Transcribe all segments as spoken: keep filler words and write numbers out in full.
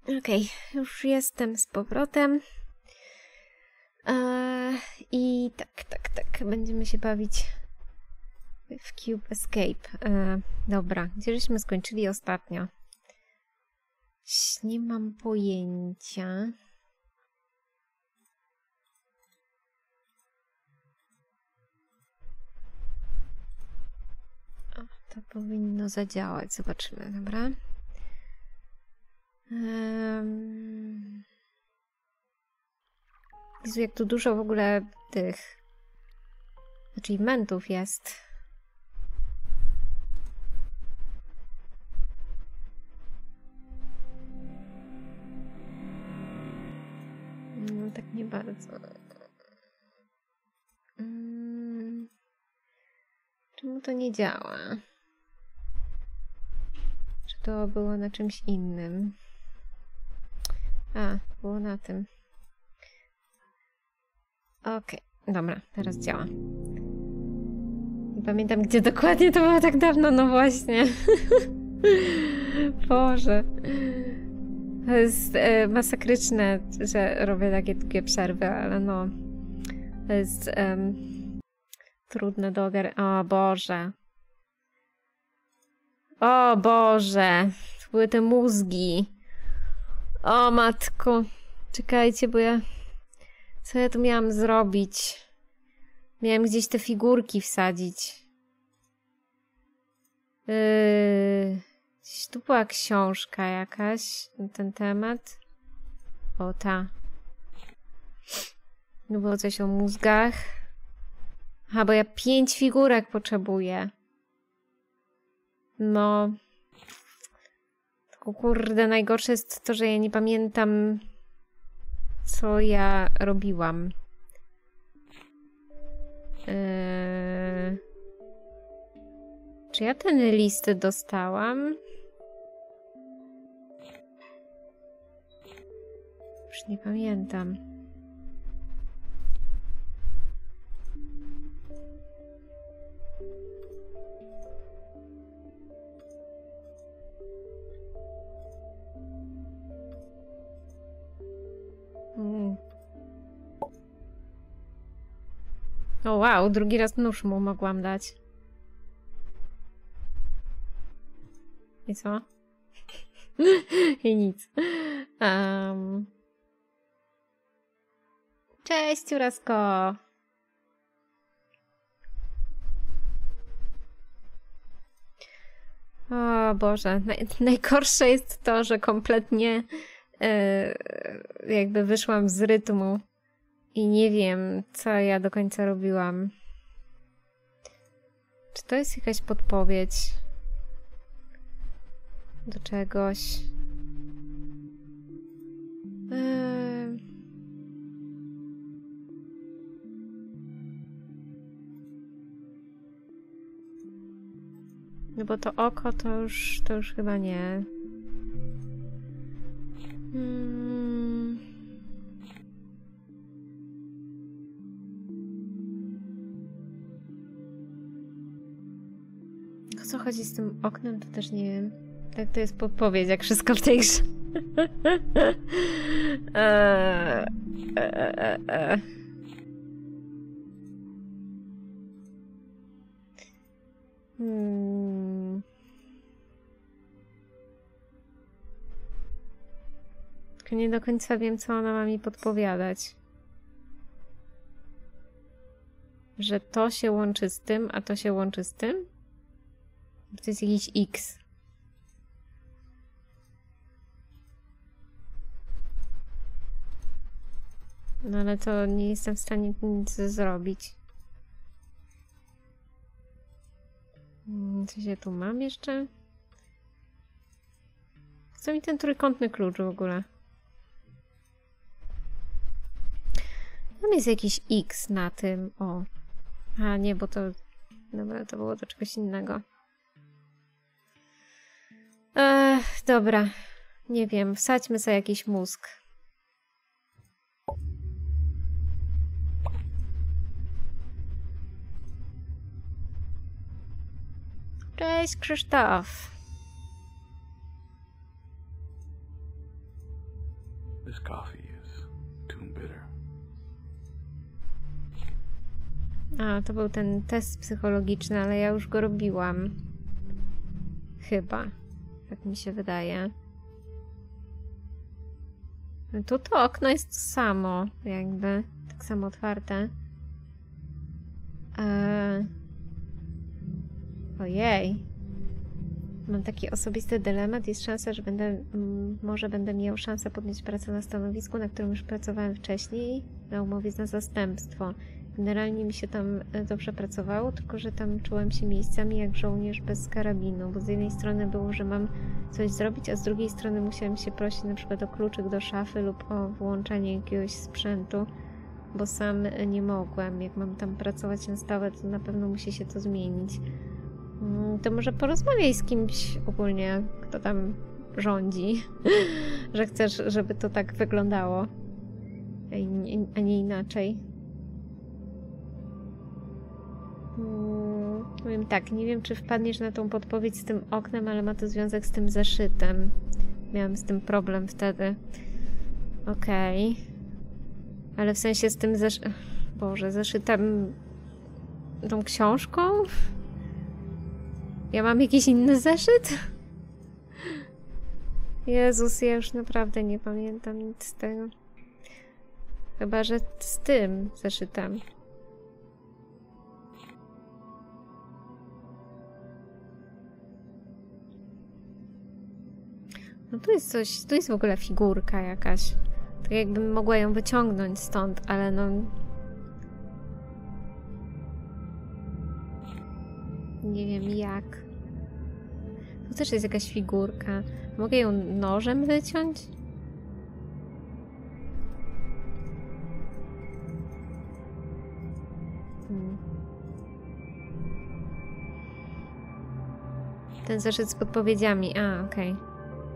Okej, okay, już jestem z powrotem. Eee, I tak, tak, tak. Będziemy się bawić w Cube Escape. Eee, dobra, gdzie żeśmy skończyli ostatnio? Nie mam pojęcia. O, to powinno zadziałać. Zobaczymy, dobra? Um... Jezu, jak tu dużo w ogóle tych achievementów jest. No tak nie bardzo. Hmm. Czemu to nie działa? Czy to było na czymś innym? A, było na tym. Okej, okay, dobra, teraz działa. Nie pamiętam, gdzie dokładnie to było tak dawno, no właśnie. Boże. To jest e, masakryczne, że robię takie długie przerwy, ale no. To jest um, trudne do ogarnięcia. O Boże. O Boże. To były te mózgi. O matko. Czekajcie, bo ja... Co ja tu miałam zrobić? Miałam gdzieś te figurki wsadzić. Yy, gdzieś tu była książka jakaś na ten temat. O, ta. Było coś o mózgach. Aha, bo ja pięć figurek potrzebuję. No. Tylko kurde, najgorsze jest to, że ja nie pamiętam, co ja robiłam. Eee... Czy ja ten list dostałam? Już nie pamiętam. Mm. O wow, drugi raz nóż mu mogłam dać. I co? I nic. Um. Cześć, Ciurasko! O Boże, naj najgorsze jest to, że kompletnie yy, jakby wyszłam z rytmu i nie wiem, co ja do końca robiłam. Czy to jest jakaś podpowiedź do czegoś? Yy... No bo to oko to już, to już chyba nie. Hmm. O co chodzi z tym oknem, to też nie wiem. Tak, to jest podpowiedź, jak wszystko w tej grze. e, e, e, e. Hmm. Tylko nie do końca wiem, co ona ma mi podpowiadać. Że to się łączy z tym, a to się łączy z tym? To jest jakiś X. No ale to nie jestem w stanie nic zrobić. Coś ja tu mam jeszcze? Co mi ten trójkątny klucz w ogóle? Tam jest jakiś X na tym. O. A nie, bo to... Dobra, to było do czegoś innego. Ech, dobra. Nie wiem, wsadźmy sobie jakiś mózg. Cześć, Krzysztof. This coffee is too bitter. A, to był ten test psychologiczny, ale ja już go robiłam. Chyba. Tak mi się wydaje. No tu to okno jest to samo, jakby. Tak samo otwarte. Eee... Ojej. Mam taki osobisty dylemat. Jest szansa, że będę... M, może będę miał szansę podjąć pracę na stanowisku, na którym już pracowałem wcześniej, na umowie za zastępstwo. Generalnie mi się tam dobrze pracowało, tylko że tam czułem się miejscami jak żołnierz bez karabinu, bo z jednej strony było, że mam coś zrobić, a z drugiej strony musiałem się prosić na przykład o kluczyk do szafy lub o włączanie jakiegoś sprzętu, bo sam nie mogłem. Jak mam tam pracować na stałe, to na pewno musi się to zmienić. To może porozmawiaj z kimś ogólnie, kto tam rządzi, że chcesz, żeby to tak wyglądało, a nie inaczej. Hmm, powiem tak, nie wiem, czy wpadniesz na tą podpowiedź z tym oknem, ale ma to związek z tym zeszytem. Miałam z tym problem wtedy. Okej. Okay. Ale w sensie z tym zeszytem... Boże, zeszytem... Tą książką? Ja mam jakiś inny zeszyt? Jezus, ja już naprawdę nie pamiętam nic z tego. Chyba, że z tym zeszytem. No tu jest coś, tu jest w ogóle figurka jakaś. Tak jakbym mogła ją wyciągnąć stąd, ale no... Nie wiem jak. Tu też jest jakaś figurka. Mogę ją nożem wyciąć? Hmm. Ten zeszyt z podpowiedziami. A, okej. Okay.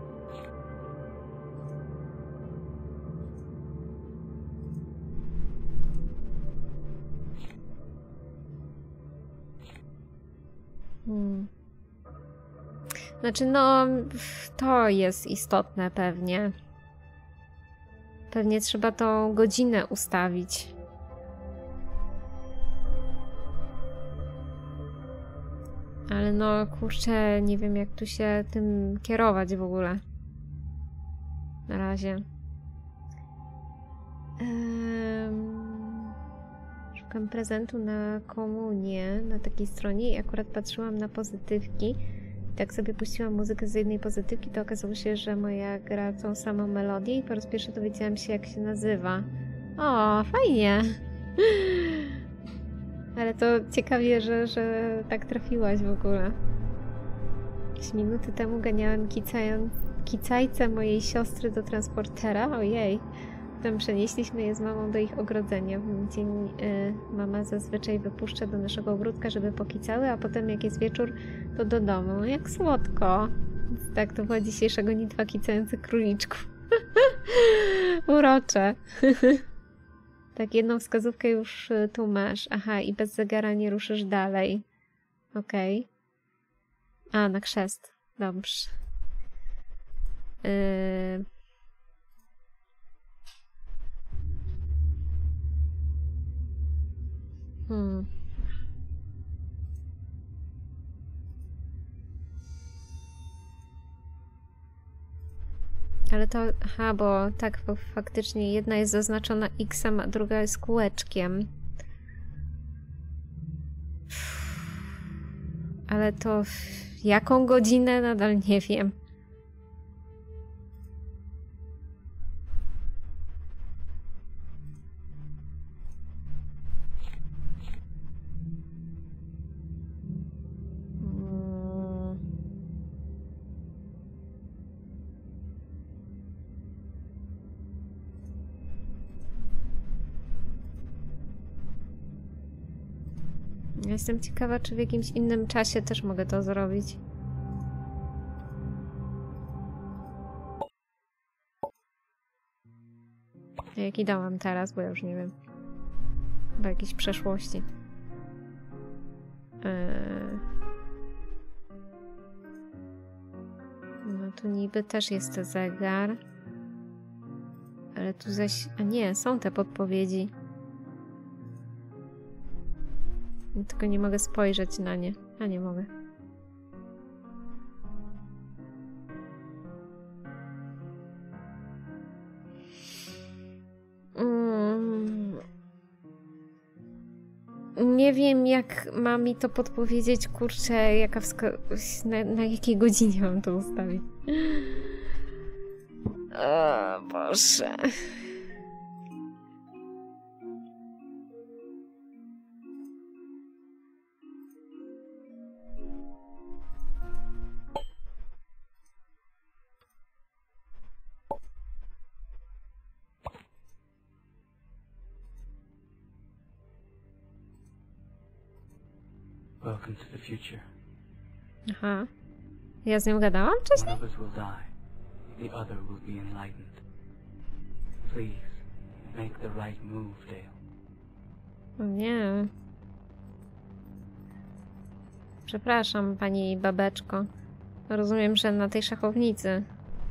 Hmm. Znaczy, no, to jest istotne pewnie. Pewnie trzeba tą godzinę ustawić. Ale no, kurczę, nie wiem jak tu się tym kierować w ogóle. Na razie. Um... Szukam prezentu na komunię na takiej stronie i akurat patrzyłam na pozytywki. I tak sobie puściłam muzykę z jednej pozytywki, to okazało się, że moja gra tą samą melodię i po raz pierwszy dowiedziałam się, jak się nazywa. O, fajnie! Ale to ciekawie, że, że tak trafiłaś w ogóle. Jakieś minuty temu ganiałem kicają, kicajce mojej siostry do transportera. Ojej! Potem przenieśliśmy je z mamą do ich ogrodzenia. W dzień y, mama zazwyczaj wypuszcza do naszego ogródka, żeby pokicały, a potem jak jest wieczór, to do domu. Jak słodko! Więc tak, to była dzisiejsza gonitwa kicających króliczków. Urocze! Tak, jedną wskazówkę już tu masz. Aha, i bez zegara nie ruszysz dalej. Okej. Okay. A, na chrzest. Dobrze. Yy... Hmm. Ale to... Aha, bo tak, bo faktycznie jedna jest zaznaczona X-em, a druga jest kółeczkiem. Ale to... Jaką godzinę? Nadal nie wiem. Jestem ciekawa, czy w jakimś innym czasie też mogę to zrobić. Jaki dałam teraz, bo ja już nie wiem. Chyba jakiejś przeszłości. Eee... No tu niby też jest zegar. Eee... Ale tu zaś... A nie, są te podpowiedzi. Tylko nie mogę spojrzeć na nie. A nie mogę. Mm. Nie wiem, jak ma mi to podpowiedzieć, kurczę, jaka wska- na, na jakiej godzinie mam to ustawić. O Boże. Welcome to the future. Aha. Ja z nią gadałam wcześniej? One of us will die. The other will be enlightened. Please, make the right move, Dale. O nie. Przepraszam, pani babeczko. Rozumiem, że na tej szachownicy.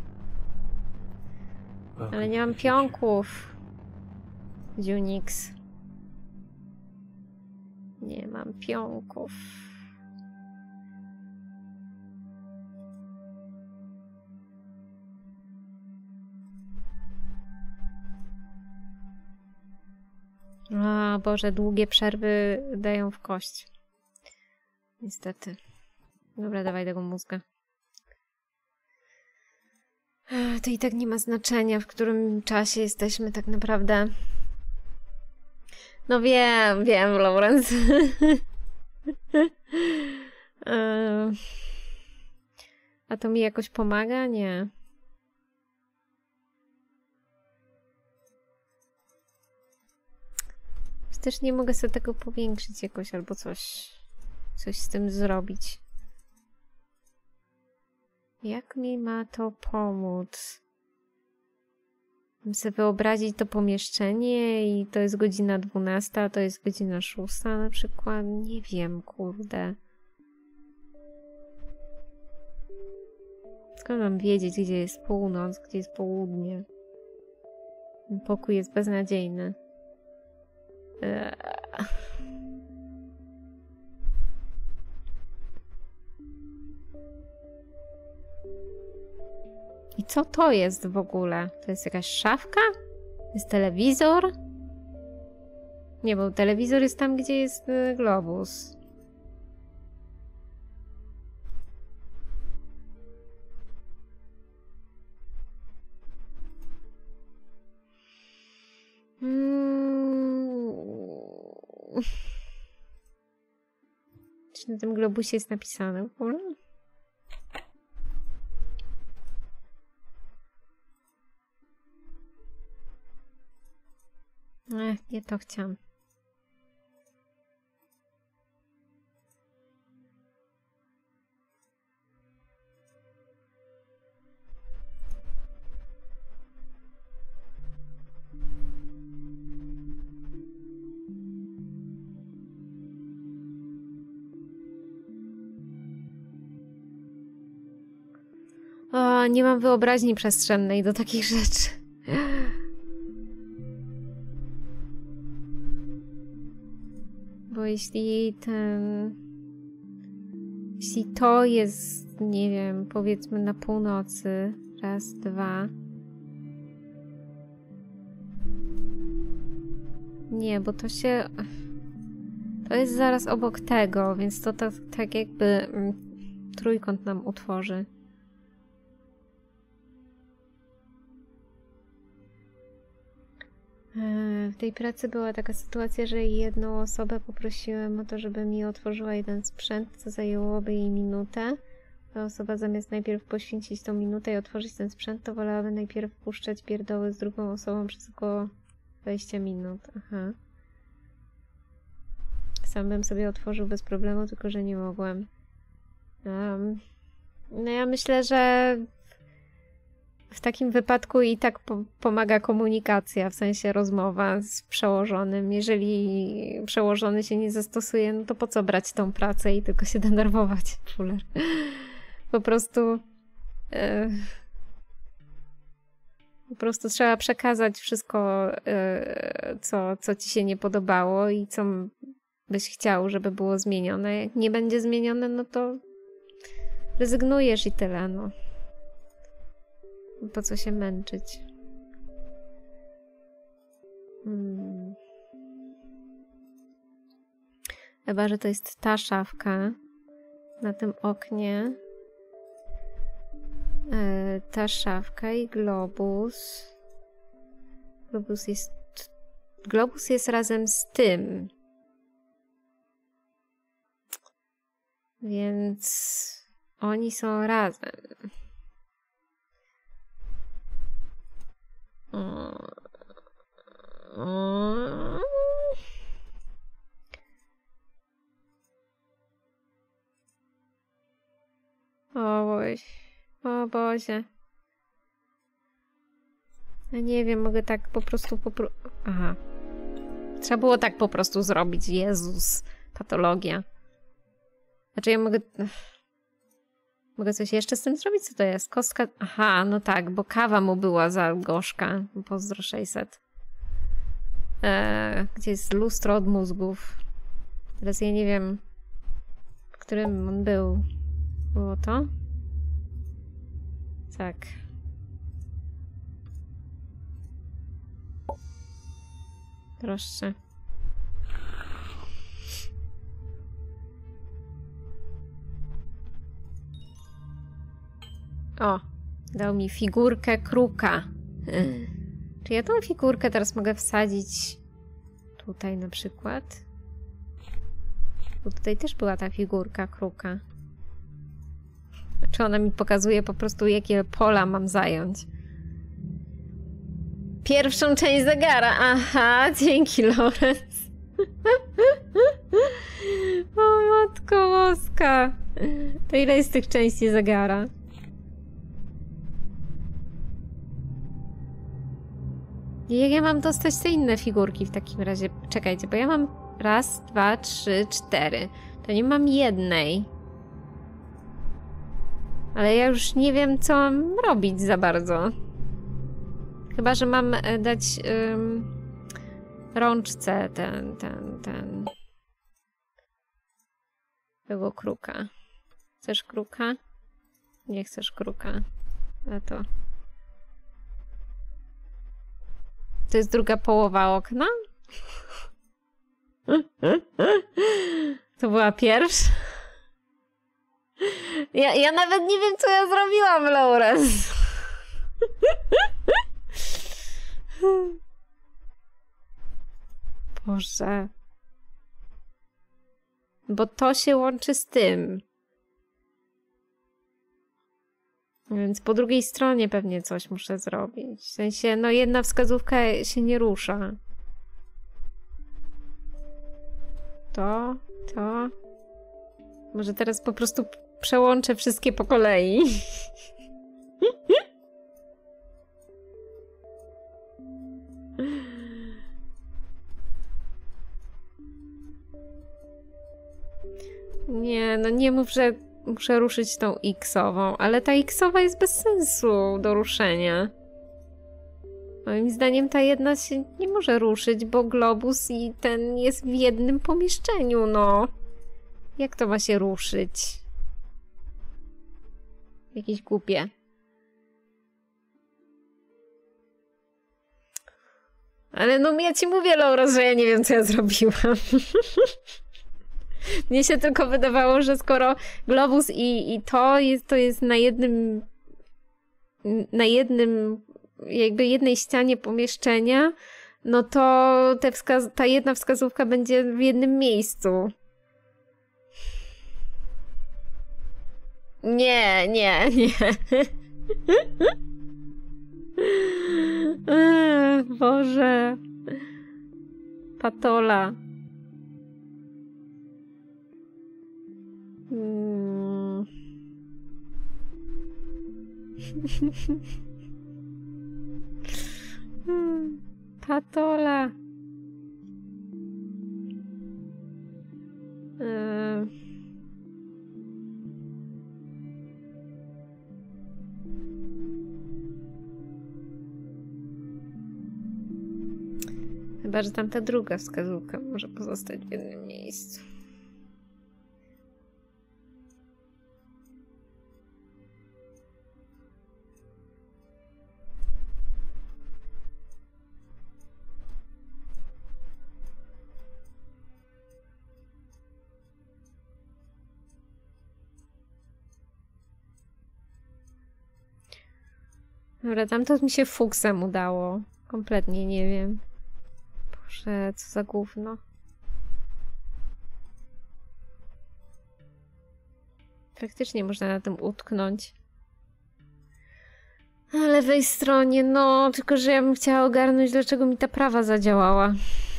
Welcome Ale nie to mam the future. pionków. Unix. Nie mam pionków. A Boże, długie przerwy dają w kość. Niestety. Dobra, dawaj tego mózga. Ech, to i tak nie ma znaczenia, w którym czasie jesteśmy tak naprawdę. No wiem, wiem, Lawrence. Eee, A to mi jakoś pomaga? Nie. Też nie mogę sobie tego powiększyć jakoś albo coś. Coś z tym zrobić. Jak mi ma to pomóc? Mam sobie wyobrazić to pomieszczenie i to jest godzina dwunasta, a to jest godzina szósta na przykład. Nie wiem, kurde. Skąd mam wiedzieć, gdzie jest północ, gdzie jest południe? Ten pokój jest beznadziejny. Eee. I co to jest w ogóle? To jest jakaś szafka? Jest telewizor? Nie, bo telewizor jest tam, gdzie jest y, globus. Hmm. Czy na tym globusie jest napisane w ogóle? Ech, nie to chciałam. O, nie mam wyobraźni przestrzennej do takich rzeczy. Bo jeśli ten... Jeśli to jest, nie wiem, powiedzmy na północy, raz, dwa... Nie, bo to się... To jest zaraz obok tego, więc to tak, tak jakby mm, trójkąt nam utworzy. W tej pracy była taka sytuacja, że jedną osobę poprosiłem o to, żeby mi otworzyła jeden sprzęt, co zajęłoby jej minutę. Ta osoba zamiast najpierw poświęcić tą minutę i otworzyć ten sprzęt, to wolałaby najpierw puszczać pierdoły z drugą osobą przez około dwadzieścia minut. Aha. Sam bym sobie otworzył bez problemu, tylko że nie mogłem. Um, no ja myślę, że w takim wypadku i tak po pomaga komunikacja, w sensie rozmowa z przełożonym. Jeżeli przełożony się nie zastosuje, no to po co brać tą pracę i tylko się denerwować, Fuller. Po prostu yy, prostu trzeba przekazać wszystko, yy, co, co ci się nie podobało i co byś chciał, żeby było zmienione. Jak nie będzie zmienione, no to rezygnujesz i tyle, no. Po co się męczyć? Hmm. Chyba, że to jest ta szafka na tym oknie. Yy, ta szafka i globus. Globus jest... Globus jest razem z tym. Więc oni są razem. O Boże. O Boże. Ja nie wiem, mogę tak po prostu... Popro... Aha. Trzeba było tak po prostu zrobić. Jezus. Patologia. Znaczy ja mogę... Mogę coś jeszcze z tym zrobić? Co to jest? Kostka... Aha, no tak, bo kawa mu była za gorzka. Pozdro sześćset. Eee, gdzie jest lustro od mózgów? Teraz ja nie wiem, w którym on był. Było to? Tak. Proszę. O, dał mi figurkę kruka. Hmm. Czy ja tą figurkę teraz mogę wsadzić tutaj na przykład? Bo tutaj też była ta figurka kruka. Czy ona mi pokazuje po prostu, jakie pola mam zająć? Pierwszą część zegara. Aha, dzięki, Lorenz. O matko boska. To ile jest tych części zegara? I jak ja mam dostać te inne figurki w takim razie? Czekajcie, bo ja mam raz, dwa, trzy, cztery. To nie mam jednej. Ale ja już nie wiem, co mam robić za bardzo. Chyba, że mam dać ym, rączce ten, ten, ten. Tego kruka. Chcesz kruka? Nie chcesz kruka. A to... To jest druga połowa okna? To była pierwsza? Ja, ja nawet nie wiem, co ja zrobiłam, Lorenz. Boże. Bo to się łączy z tym. Więc po drugiej stronie pewnie coś muszę zrobić. W sensie, no jedna wskazówka się nie rusza. To, to. Może teraz po prostu przełączę wszystkie po kolei. Nie, no nie mów, że muszę ruszyć tą X-ową, ale ta X-owa jest bez sensu do ruszenia. Moim zdaniem ta jedna się nie może ruszyć, bo globus i ten jest w jednym pomieszczeniu, no. Jak to ma się ruszyć? Jakieś głupie. Ale no ja ci mówię, Laura, że ja nie wiem, co ja zrobiłam. Mnie się tylko wydawało, że skoro globus i, i to jest, to jest na jednym na jednym jakby jednej ścianie pomieszczenia, no to te wskaz- ta jedna wskazówka będzie w jednym miejscu. Nie, nie, nie. Ech, Boże. Patola. Hmm. Patola. Yy. Chyba, że tamta druga wskazówka może pozostać w jednym miejscu. Dobra, tamto mi się fuksem udało. Kompletnie nie wiem. Boże, co za gówno. Praktycznie można na tym utknąć. Na lewej stronie, no, tylko że ja bym chciała ogarnąć, dlaczego mi ta prawa zadziałała.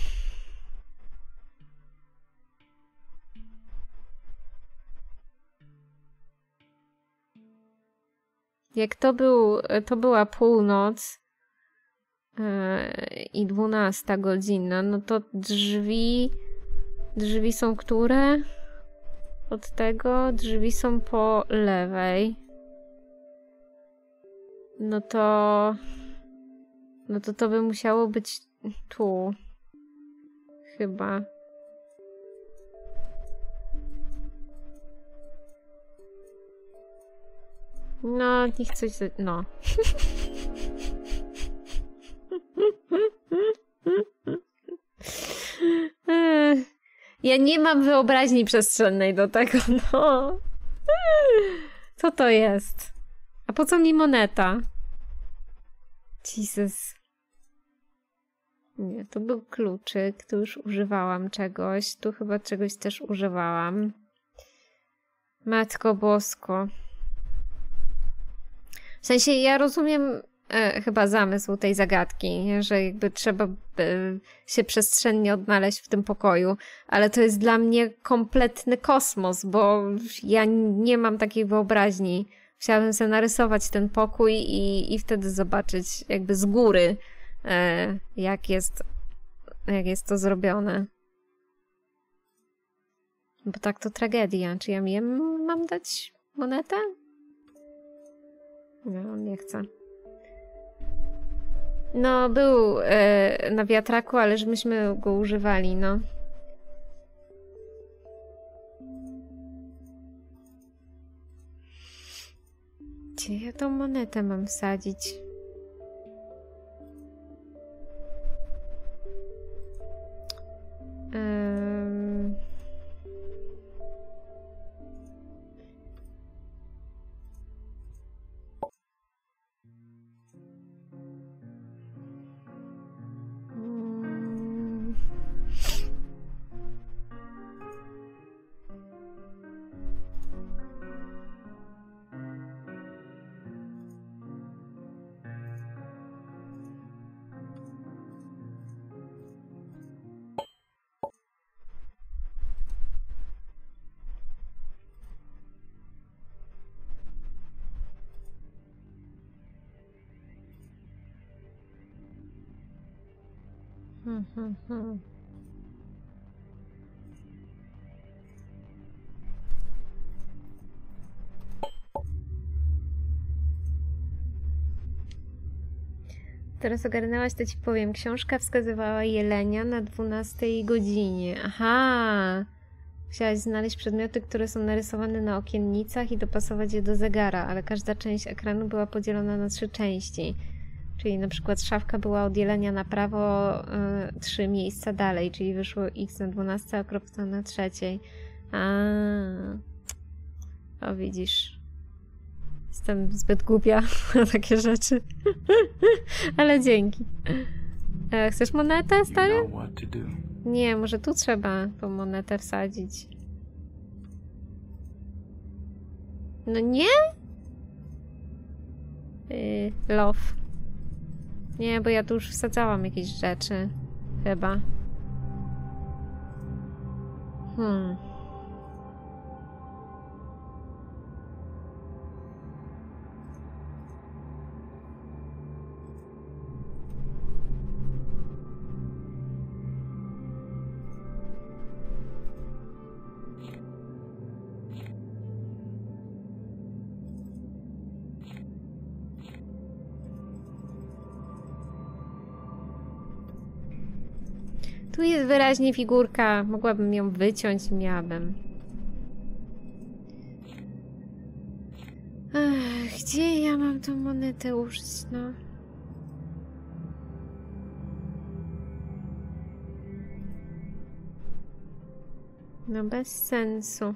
Jak to był, to była północ yy, i dwunasta godzina, no to drzwi, drzwi są które? Od tego drzwi są po lewej. No to, no to to by musiało być tu. Chyba. No, niech coś... No. Ja nie mam wyobraźni przestrzennej do tego, no. Co to jest? A po co mi moneta? Jesus. Nie, to był kluczyk. Tu już używałam czegoś. Tu chyba czegoś też używałam. Matko Bosko. W sensie ja rozumiem e, chyba zamysł tej zagadki, nie? Że jakby trzeba by się przestrzennie odnaleźć w tym pokoju, ale to jest dla mnie kompletny kosmos, bo ja nie mam takiej wyobraźni. Chciałabym sobie narysować ten pokój i, i wtedy zobaczyć jakby z góry, e, jak jest, jak jest to zrobione. Bo tak to tragedia. Czy ja mi mam dać monetę? Nie, on nie chce. No, był e, na wiatraku, ale że myśmy go używali, no. Gdzie ja tą monetę mam wsadzić? Um... Hmm, hmm, hmm. Teraz ogarnęłaś, to ci powiem. Książka wskazywała jelenia na dwunastej godzinie. Aha! Chciałaś znaleźć przedmioty, które są narysowane na okiennicach i dopasować je do zegara, ale każda część ekranu była podzielona na trzy części. Czyli na przykład szafka była od jelenia na prawo y, trzy miejsca dalej, czyli wyszło x na dwunastej, a kropka na trzeciej. A, o widzisz. Jestem zbyt głupia na takie rzeczy. Ale dzięki. E, chcesz monetę, stary? Nie, może tu trzeba tą monetę wsadzić. No nie? Yy, love. Nie, bo ja tu już wsadzałam jakieś rzeczy. Chyba. Hmm. Tu jest wyraźnie figurka. Mogłabym ją wyciąć i miałabym. Ech, gdzie ja mam tą monetę użyć, no? No bez sensu.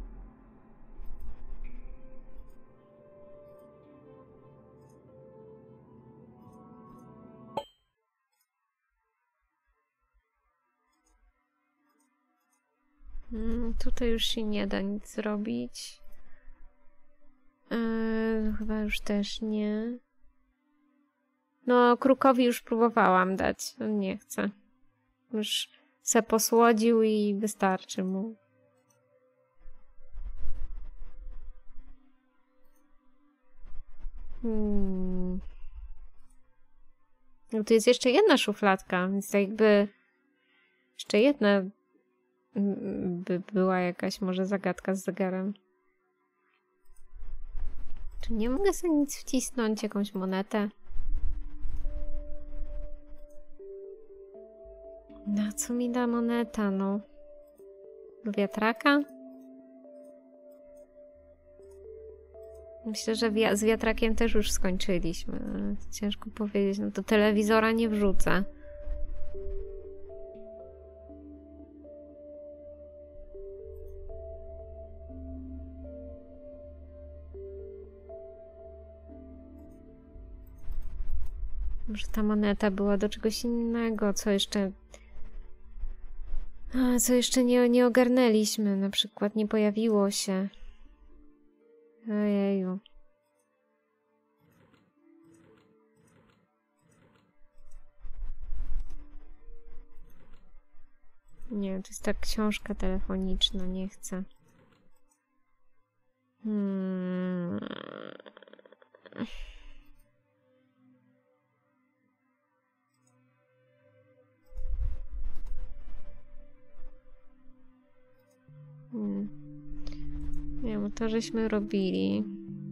Hmm, tutaj już się nie da nic zrobić. Yy, chyba już też nie. No, krukowi już próbowałam dać. On nie chce. Już se posłodził i wystarczy mu. Hmm. No tu jest jeszcze jedna szufladka, więc tak jakby jeszcze jedna by była jakaś może zagadka z zegarem. Czy nie mogę sobie nic wcisnąć, jakąś monetę? Na co mi da moneta, no? Do wiatraka? Myślę, że wi- z wiatrakiem też już skończyliśmy. Ciężko powiedzieć, no to telewizora nie wrzucę. Może ta moneta była do czegoś innego, co jeszcze... A, co jeszcze nie, nie ogarnęliśmy. Na przykład nie pojawiło się. Ojeju. Nie, to jest ta książka telefoniczna, nie chcę. Hmm... Hmm. Nie wiem, to żeśmy robili.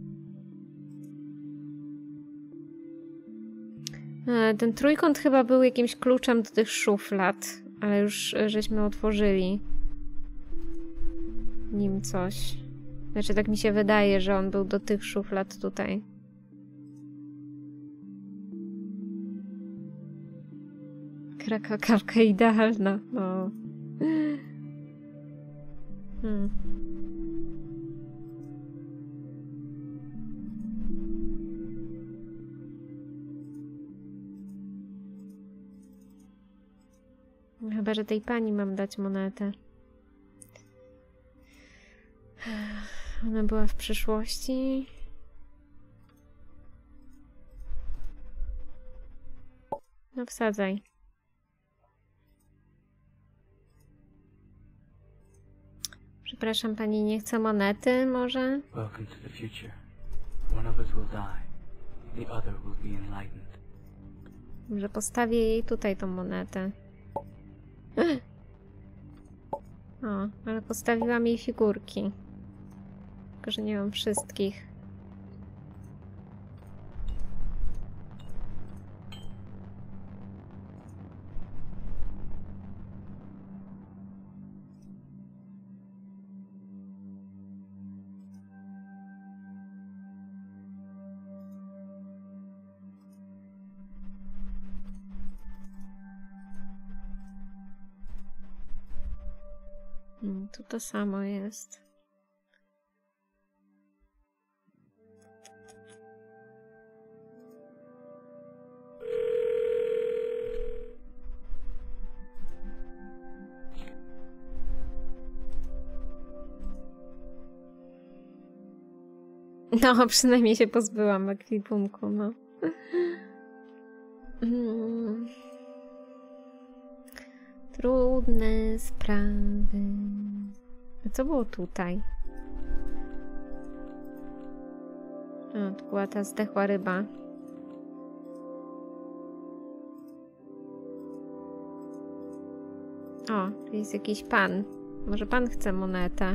E, ten trójkąt chyba był jakimś kluczem do tych szuflad, ale już żeśmy otworzyli nim coś. Znaczy, tak mi się wydaje, że on był do tych szuflad tutaj. Kraka kawka idealna, no. Hmm. Chyba, że tej pani mam dać monetę. Ona była w przyszłości. No wsadzaj. Przepraszam, pani nie chce monety, może? Welcome to the future. One of us will die. The other will be enlightened. Może postawię jej tutaj tą monetę. O, ale postawiłam jej figurki. Tylko, że nie mam wszystkich. Hmm, tu to samo jest. No, przynajmniej się pozbyłam ekwipunku, no. Hmm. Trudne sprawy. A co było tutaj? O, to była ta zdechła ryba. O, tu jest jakiś pan. Może pan chce monetę?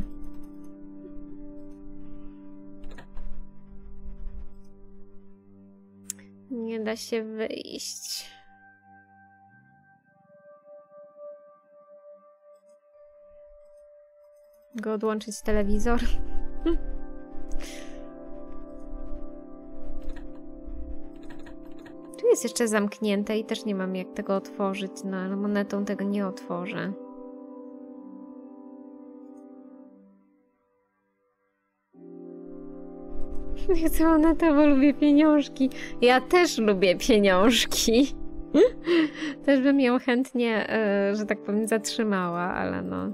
Nie da się wyjść. go odłączyć telewizor. Tu jest jeszcze zamknięte i też nie mam jak tego otworzyć, no ale monetą tego nie otworzę. Nie chcę monetę, bo lubię pieniążki. Ja też lubię pieniążki. Też bym ją chętnie, że tak powiem, zatrzymała, ale no.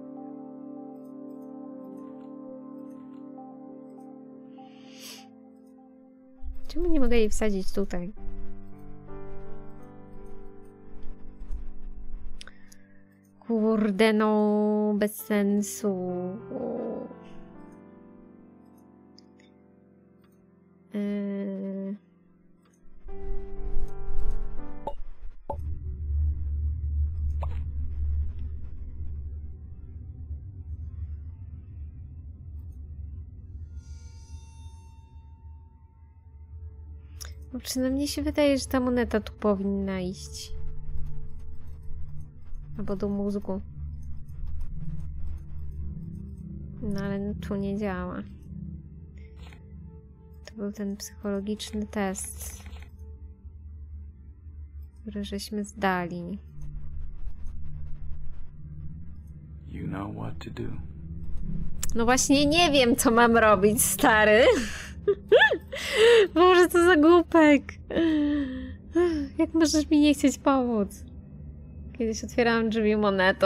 Czemu nie mogę jej wsadzić tutaj? Kurde, no, bez sensu. Yy... No przynajmniej się wydaje, że ta moneta tu powinna iść. Albo do mózgu. No ale tu nie działa. To był ten psychologiczny test, który żeśmy zdali. You know what to do. No właśnie nie wiem, co mam robić, stary. Boże, co za głupek. Jak możesz mi nie chcieć pomóc? Kiedyś otwierałam drzwi monetą.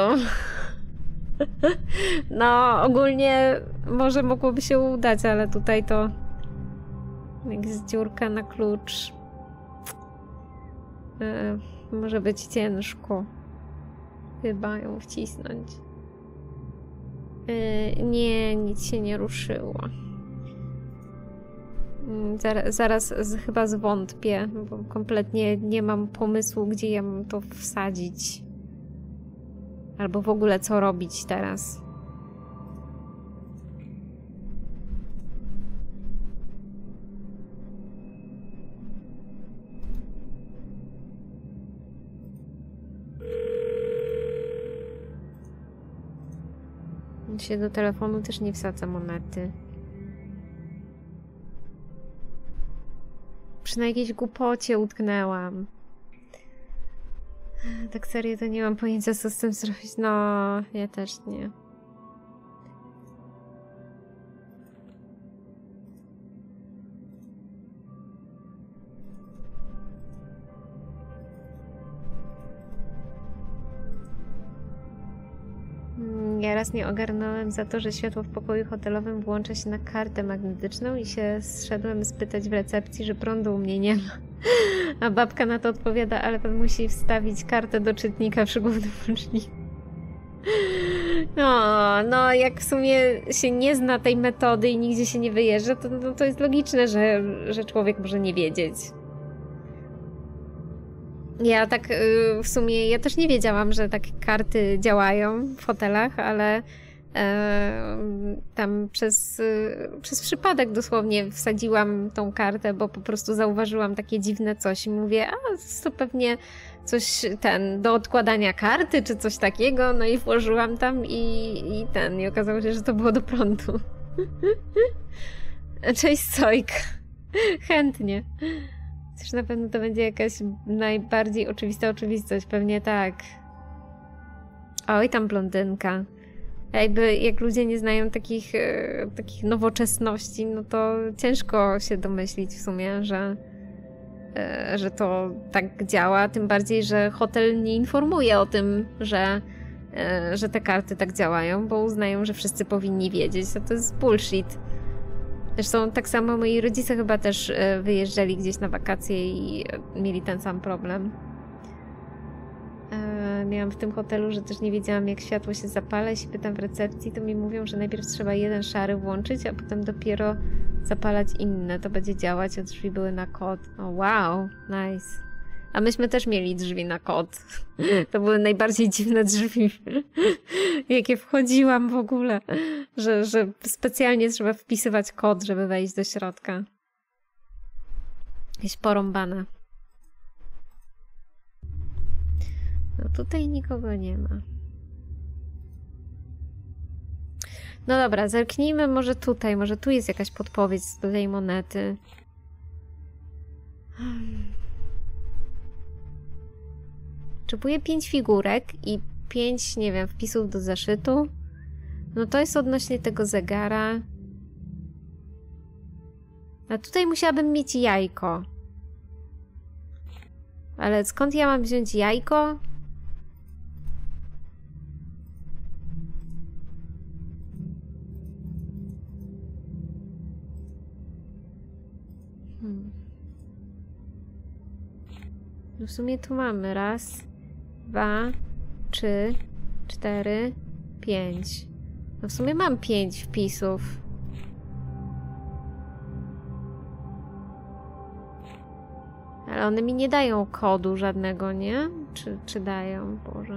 No, ogólnie może mogłoby się udać, ale tutaj to jak jest dziurka na klucz. Yy, może być ciężko. Chyba ją wcisnąć. Yy, nie, nic się nie ruszyło. Yy, zaraz zaraz z, chyba zwątpię, bo kompletnie nie mam pomysłu, gdzie ja mam to wsadzić. Albo w ogóle co robić teraz. Się do telefonu też nie wsadza monety. Przy na jakiejś głupocie utknęłam. Tak serio to nie mam pojęcia, co z tym zrobić. No, ja też nie. Ja raz nie ogarnąłem za to, że światło w pokoju hotelowym włącza się na kartę magnetyczną i się zszedłem spytać w recepcji, że prądu u mnie nie ma. A babka na to odpowiada, ale pan musi wstawić kartę do czytnika przy głównym łączniku. No, no jak w sumie się nie zna tej metody i nigdzie się nie wyjeżdża, to, no, to jest logiczne, że, że człowiek może nie wiedzieć. Ja tak y, w sumie, ja też nie wiedziałam, że takie karty działają w hotelach, ale e, tam przez, y, przez przypadek dosłownie wsadziłam tą kartę, bo po prostu zauważyłam takie dziwne coś i mówię, a to pewnie coś ten, do odkładania karty czy coś takiego, no i włożyłam tam i, i ten, i okazało się, że to było do prądu. Cześć Sojk, chętnie. Też na pewno to będzie jakaś najbardziej oczywista oczywistość, pewnie tak. Oj, tam blondynka. Jakby jak ludzie nie znają takich, e, takich nowoczesności, no to ciężko się domyślić w sumie, że, e, że to tak działa. Tym bardziej, że hotel nie informuje o tym, że, e, że te karty tak działają, bo uznają, że wszyscy powinni wiedzieć, a to jest bullshit. Zresztą tak samo moi rodzice chyba też wyjeżdżali gdzieś na wakacje i mieli ten sam problem. Miałam w tym hotelu, że też nie wiedziałam, jak światło się zapala i się pytam w recepcji, to mi mówią, że najpierw trzeba jeden szary włączyć, a potem dopiero zapalać inne. To będzie działać, a drzwi były na kod. O wow, nice. A myśmy też mieli drzwi na kod. To były najbardziej dziwne drzwi, jakie wchodziłam w ogóle. Że, że specjalnie trzeba wpisywać kod, żeby wejść do środka. Jakieś porąbane. No tutaj nikogo nie ma. No dobra, zerknijmy może tutaj. Może tu jest jakaś podpowiedź do tej monety. Potrzebuję pięć figurek i pięć, nie wiem, wpisów do zeszytu. No to jest odnośnie tego zegara. A tutaj musiałabym mieć jajko. Ale skąd ja mam wziąć jajko? Hmm. No w sumie tu mamy raz, dwa, trzy, cztery, pięć. No w sumie mam pięć wpisów. Ale one mi nie dają kodu żadnego, nie? Czy, czy dają? Boże.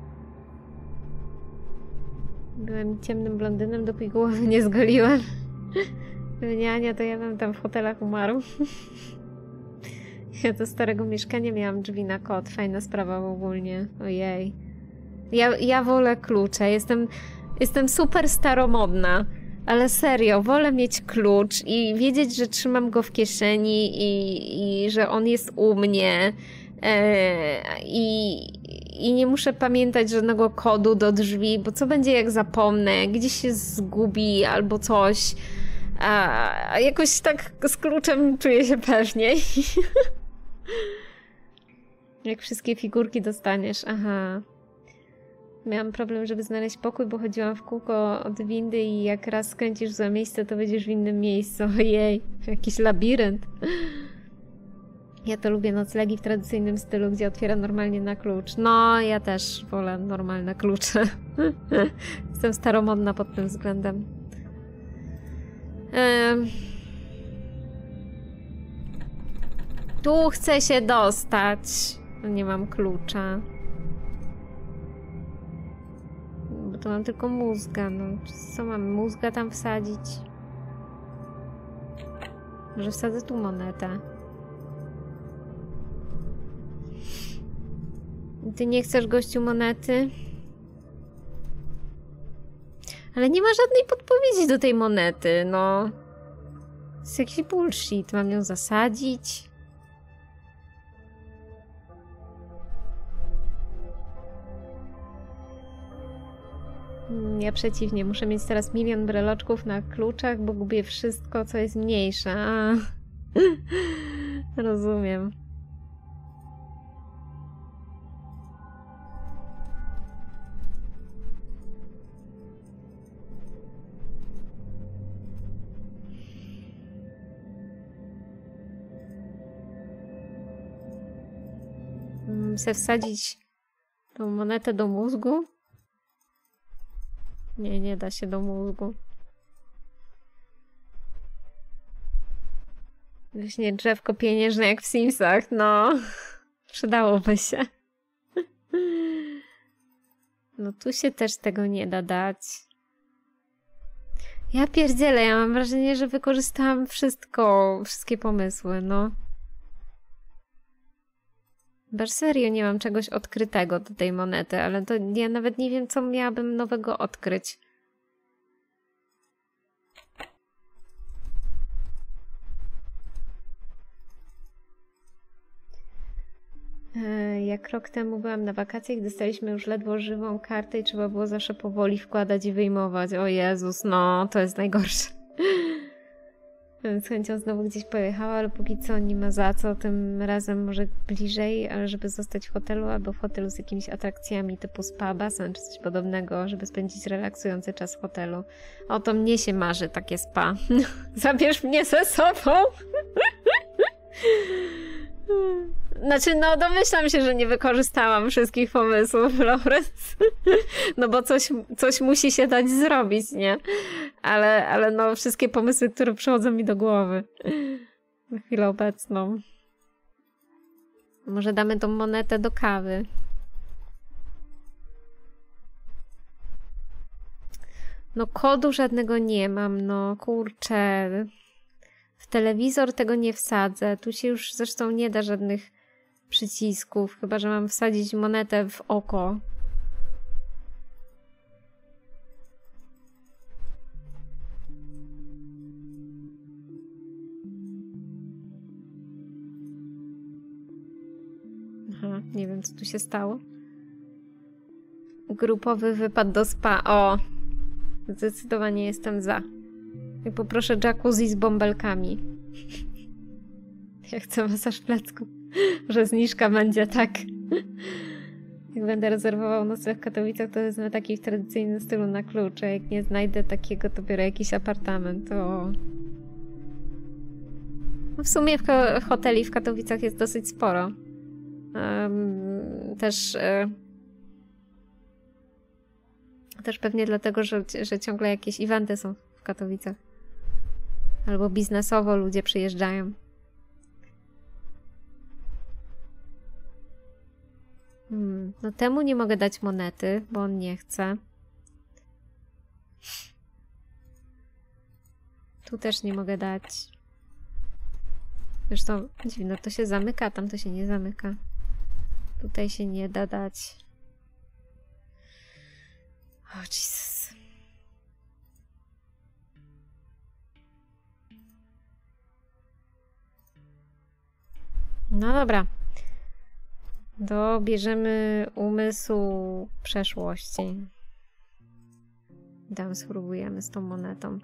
Byłem ciemnym blondynem, dopóki głowy nie zgoliłem. Nie, Ania, to ja bym tam w hotelach umarł. Ja do starego mieszkania miałam drzwi na kod. Fajna sprawa ogólnie. Ojej. Ja, ja wolę klucze. Jestem, jestem super staromodna. Ale serio, wolę mieć klucz i wiedzieć, że trzymam go w kieszeni i, i że on jest u mnie. E, i, I nie muszę pamiętać żadnego kodu do drzwi, bo co będzie jak zapomnę, gdzieś się zgubi albo coś. A jakoś tak z kluczem czuję się pewniej. Jak wszystkie figurki dostaniesz. Aha. Miałam problem, żeby znaleźć pokój, bo chodziłam w kółko od windy i jak raz skręcisz w złe miejsce, to będziesz w innym miejscu. Ojej, jakiś labirynt. Ja to lubię noclegi w tradycyjnym stylu, gdzie otwiera normalnie na klucz. No, ja też wolę normalne klucze. Jestem staromodna pod tym względem. Um. Tu chcę się dostać. Nie mam klucza. Bo to mam tylko mózga, no. Co mam mózga tam wsadzić? Może wsadzę tu monetę. Ty nie chcesz, gościu, monety? Ale nie ma żadnej podpowiedzi do tej monety, no. To jest jakiś bullshit. Mam ją zasadzić? Ja przeciwnie, muszę mieć teraz milion breloczków na kluczach, bo gubię wszystko, co jest mniejsze. A. Rozumiem. Chcę wsadzić tą monetę do mózgu? Nie, nie da się do mózgu. Właśnie drzewko pieniężne jak w Simsach, no. Przydałoby się. No tu się też tego nie da dać. Ja pierdzielę, ja mam wrażenie, że wykorzystałam wszystko, wszystkie pomysły, no. Bo serio nie mam czegoś odkrytego do tej monety, ale to ja nawet nie wiem, co miałabym nowego odkryć. Jak rok temu byłam na wakacjach, dostaliśmy już ledwo żywą kartę i trzeba było zawsze powoli wkładać i wyjmować. O Jezus, no, to jest najgorsze. Z chęcią znowu gdzieś pojechała, ale póki co nie ma za co. Tym razem może bliżej, ale żeby zostać w hotelu albo w hotelu z jakimiś atrakcjami typu spa, basen czy coś podobnego, żeby spędzić relaksujący czas w hotelu. O, to mnie się marzy takie spa. Zabierz mnie ze sobą! Znaczy, no domyślam się, że nie wykorzystałam wszystkich pomysłów, Lawrence. No bo coś, coś musi się dać zrobić, nie? Ale, ale no wszystkie pomysły, które przychodzą mi do głowy na chwilę obecną. Może damy tą monetę do kawy. No kodu żadnego nie mam, no kurczę. W telewizor tego nie wsadzę. Tu się już zresztą nie da żadnych przycisków, chyba że mam wsadzić monetę w oko. Aha, nie wiem, co tu się stało. Grupowy wypad do spa. O! Zdecydowanie jestem za. I poproszę jacuzzi z bąbelkami. Ja chcę masaż plecku. Że zniżka będzie, tak. Jak będę rezerwował nocleg w Katowicach, to wezmę taki w tradycyjnym stylu na klucz, a jak nie znajdę takiego, to biorę jakiś apartament. To... No w sumie w hoteli w Katowicach jest dosyć sporo. Um, też... Y Też pewnie dlatego, że, że ciągle jakieś eventy są w Katowicach. Albo biznesowo ludzie przyjeżdżają. Hmm, no temu nie mogę dać monety, bo on nie chce. Tu też nie mogę dać. Zresztą dziwno, to się zamyka, tam to się nie zamyka. Tutaj się nie da dać. O, Jesus. No dobra. Dobierzemy umysł przeszłości. Tam spróbujemy z tą monetą.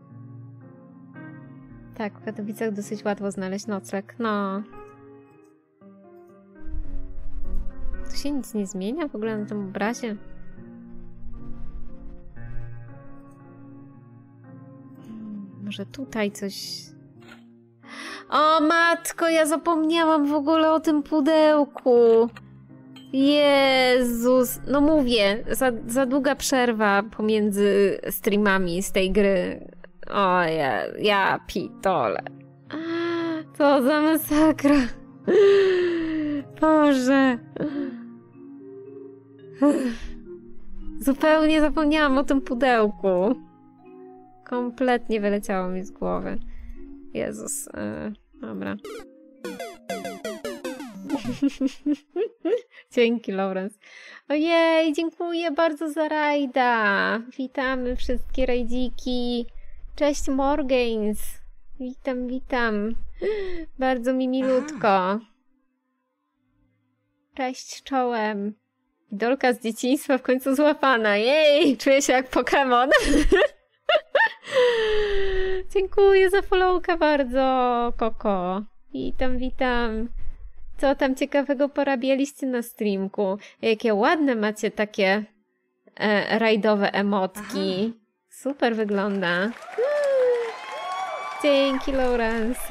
Tak, w Katowicach dosyć łatwo znaleźć nocleg. No. Tu się nic nie zmienia w ogóle na tym obrazie. Może tutaj coś... O matko, ja zapomniałam w ogóle o tym pudełku. Jezus. No mówię, za, za długa przerwa pomiędzy streamami z tej gry. O ja, ja pitole. Co za masakra. Boże. Zupełnie zapomniałam o tym pudełku. Kompletnie wyleciało mi z głowy. Jezus. Yy, dobra. Dzięki, Lawrence. Ojej, dziękuję bardzo za rajda. Witamy wszystkie rajdziki. Cześć, Morgains. Witam, witam. Bardzo mi milutko. Cześć, czołem. Idolka z dzieciństwa w końcu złapana. Jej, czuję się jak Pokémon. Dziękuję za followka bardzo, Koko. Witam, witam. Co tam ciekawego porabialiście na streamku? Jakie ładne macie takie e, rajdowe emotki. Aha. Super wygląda. Dzięki, Lawrence.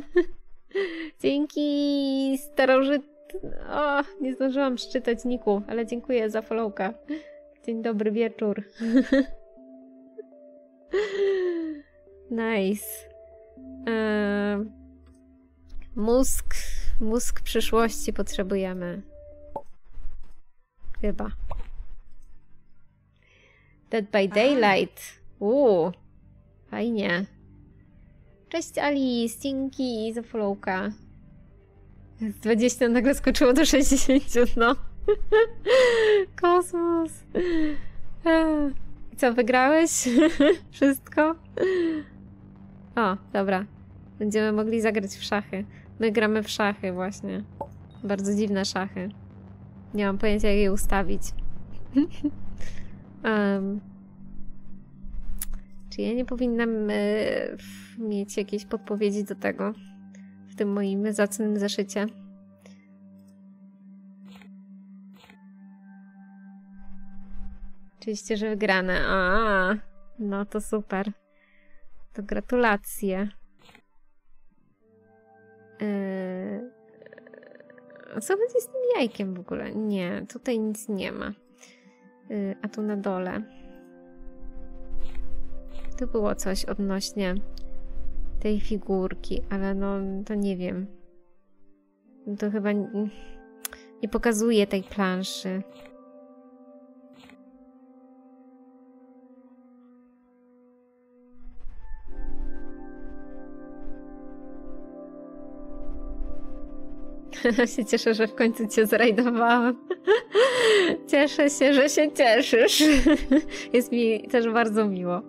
Dzięki, starożyt... O, nie zdążyłam szczytać niku, ale dziękuję za followka. Dzień dobry wieczór. Nice. Eee, mózg, mózg przyszłości potrzebujemy. Chyba. Dead by Daylight. Uuu, fajnie. Cześć Alice, dzięki za followka. Z dwudziestu nagle skoczyło do sześćdziesięciu, no. Kosmos. Eee. Co, wygrałeś? Wszystko? O, dobra. Będziemy mogli zagrać w szachy. My gramy w szachy właśnie. Bardzo dziwne szachy. Nie mam pojęcia, jak je ustawić. um, czy ja nie powinnam y, mieć jakiejś podpowiedzi do tego w tym moim zacnym zeszycie? Oczywiście, że wygrane. A, no to super. To gratulacje. Yy... A co będzie z tym jajkiem w ogóle? Nie, tutaj nic nie ma. Yy, a tu na dole. Tu było coś odnośnie tej figurki, ale no to nie wiem. To chyba nie, nie pokazuje tej planszy. się cieszę, że w końcu cię zrajdowałam. Cieszę się, że się cieszysz. Jest mi też bardzo miło.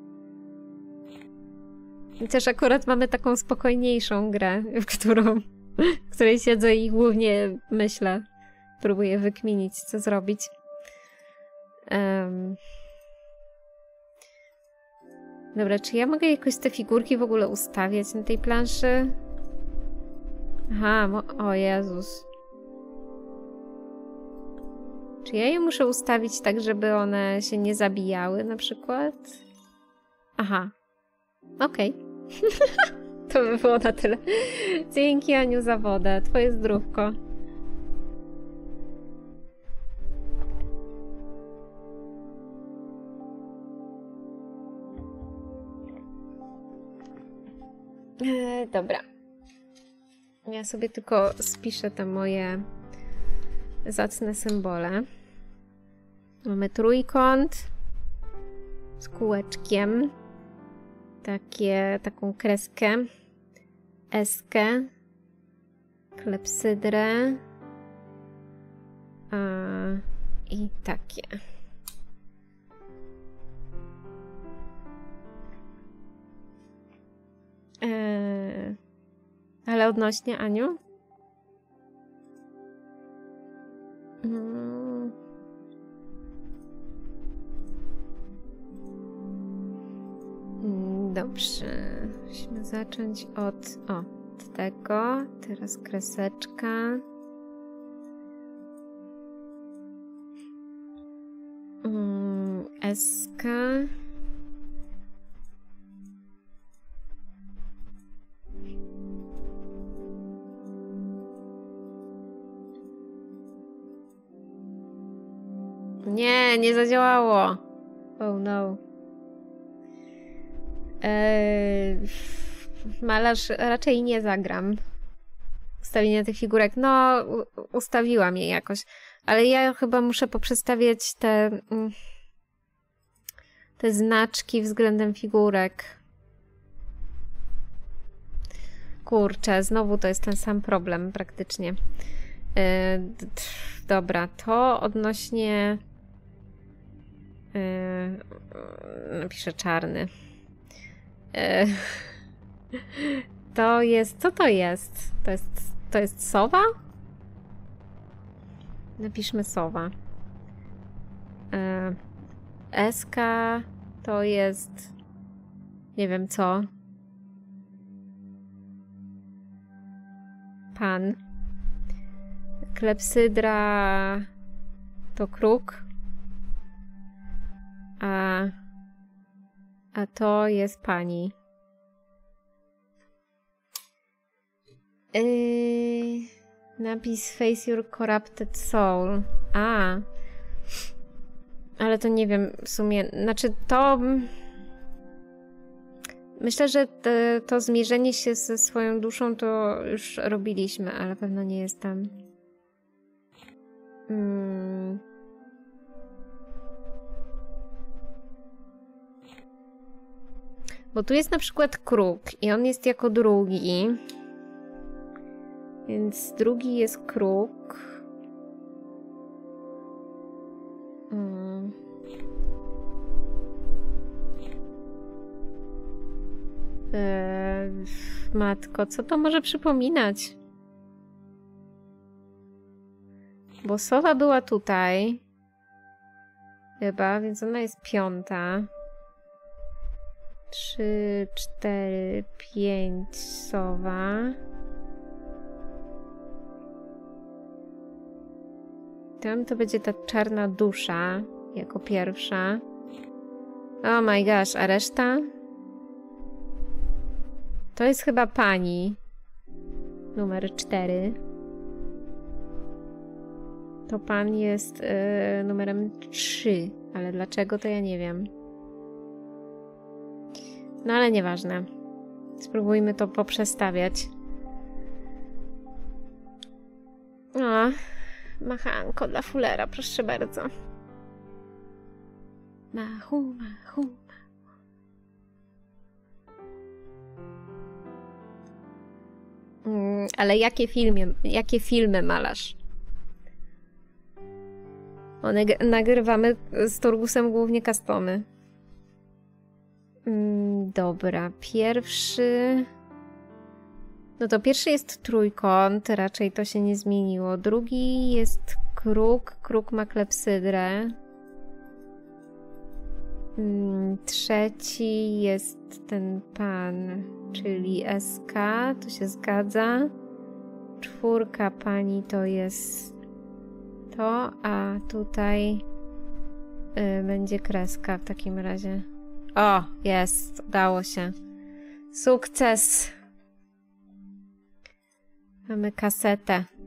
Też akurat mamy taką spokojniejszą grę, w którą w której siedzę i głównie myślę. Próbuję wykminić, co zrobić. Um. Dobra, czy ja mogę jakoś te figurki w ogóle ustawiać na tej planszy? Aha, o Jezus. Czy ja je muszę ustawić tak, żeby one się nie zabijały na przykład? Aha. Okej. Okay. To by było na tyle. Dzięki, Aniu, za wodę. Twoje zdrówko. E, dobra. Ja sobie tylko spiszę te moje zacne symbole. Mamy trójkąt z kółeczkiem. Takie, taką kreskę. Eskę. Klepsydrę. A, i takie. Eee, ale odnośnie, Aniu? Hmm. Dobrze. Musimy zacząć od, o, od tego. Teraz kreseczka. Hmm, eska. Nie, nie zadziałało. Oh no. Eee, malarz raczej nie zagram. Ustawienia tych figurek. No, ustawiłam je jakoś. Ale ja chyba muszę poprzestawiać te, te znaczki względem figurek. Kurczę, znowu to jest ten sam problem praktycznie. Eee, dobra, to odnośnie... Yy, napiszę czarny. Yy, to jest... Co to jest? To jest, to jest sowa? Napiszmy sowa. Yy, eska to jest... Nie wiem co. Pan. Klepsydra to kruk. A, a to jest pani. Yy, napis Face Your Corrupted Soul. A. Ale to nie wiem w sumie. Znaczy to... Myślę, że te, to zmierzenie się ze swoją duszą to już robiliśmy, ale pewno nie jestem. Hmm. Bo tu jest na przykład kruk i on jest jako drugi. Więc drugi jest kruk. Hmm. Eee, matko, co to może przypominać? Bo sowa była tutaj. Chyba, więc ona jest piąta. Trzy, cztery, pięć, sowa. Tam to będzie ta czarna dusza jako pierwsza. Oh my gosh, a reszta? To jest chyba pani. Numer cztery. To pan jest yy, numerem trzy. Ale dlaczego, to ja nie wiem. No ale nieważne. Spróbujmy to poprzestawiać. O, machanko dla Fullera, proszę bardzo. Machu, machu. Mm, ale jakie filmy, jakie filmy malarz? One nagrywamy z Torgusem głównie customy. Mm, dobra, pierwszy... No to pierwszy jest trójkąt, raczej to się nie zmieniło. Drugi jest kruk, kruk ma klepsydrę. Trzeci jest ten pan, czyli S K, to się zgadza. Czwórka pani to jest to, a tutaj y, będzie kreska w takim razie. O, jest, udało się. Sukces. Mamy kasetę.